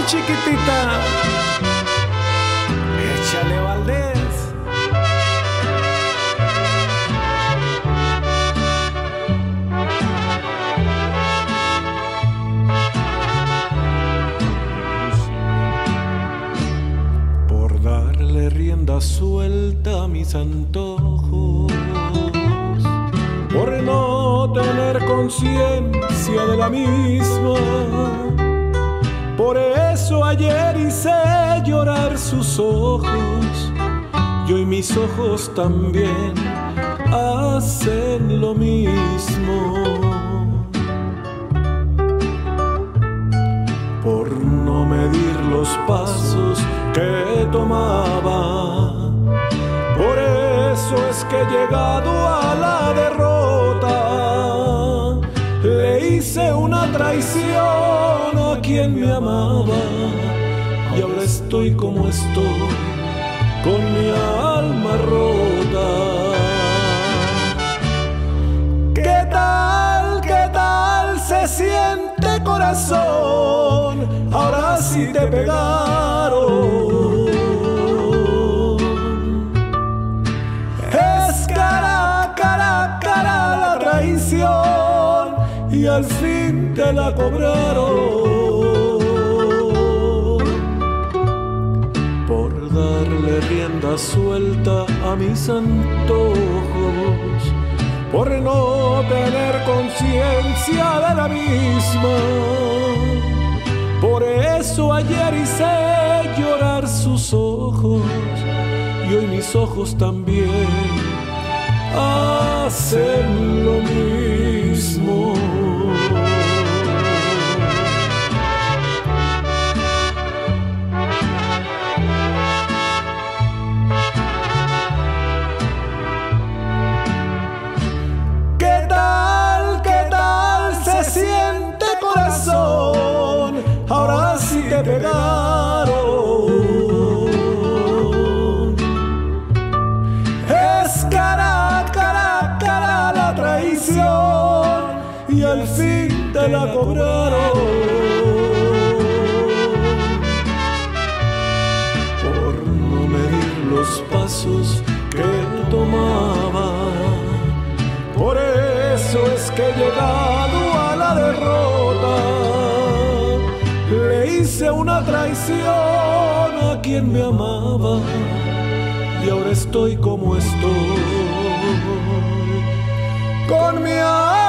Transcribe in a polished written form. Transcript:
chiquitita. Échale, Valdés. Por darle rienda suelta a mis antojos, por no tener conciencia de la misma, por eso ayer hice llorar sus ojos, y hoy mis ojos también hacen lo mismo. Por no medir los pasos que tomaba, por eso es que he llegado a la derrota. Le hice una traición a quien me amaba, y ahora estoy como estoy, con mi alma rota. ¿Qué tal se siente, corazón? Ahora sí te pegaron. Es cara la traición, y al fin te la cobraron. Por darle rienda suelta a mis antojos, por no tener conciencia de la misma, por eso ayer hice llorar sus ojos, y hoy mis ojos también hacen lo mismo. ¿Qué tal se siente, corazón? Ahora sí te pegaron. Es cara la traición, y al fin te la cobraron. Por no medir los pasos que tomaba, por eso es que he llegado a la derrota. Le hice una traición a quien me amaba, y ahora estoy como estoy, con mi alma